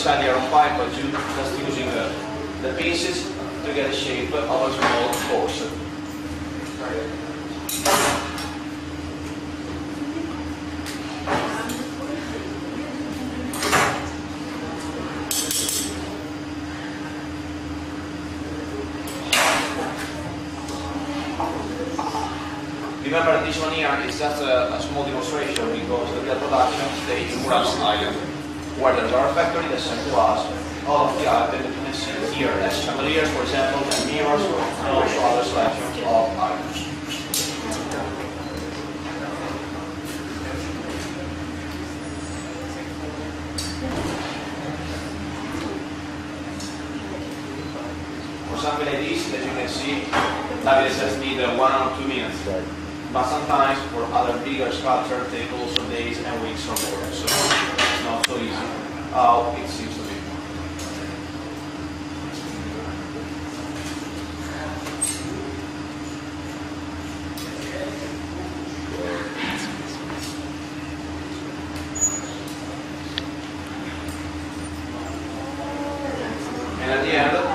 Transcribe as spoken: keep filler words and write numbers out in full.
decide here on pipe by just using the, the pieces to get a shape of a small course. Remember, this one here is just a, a small demonstration because the production stage runs iron. Where there's our factory that sent to us all of the items that you can see here, as chandeliers, for example, and mirrors, and also other selections of items. For something like this, as you can see, that it just need uh, one or two minutes. But sometimes for other bigger sculptures, take also days and weeks or more. So it's not so easy how it seems to be. And at the end,